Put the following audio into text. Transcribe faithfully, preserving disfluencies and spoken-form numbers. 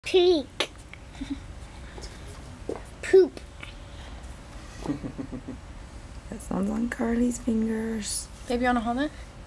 Peek. Poop. That sounds on Carly's fingers. Baby, you want to hold it?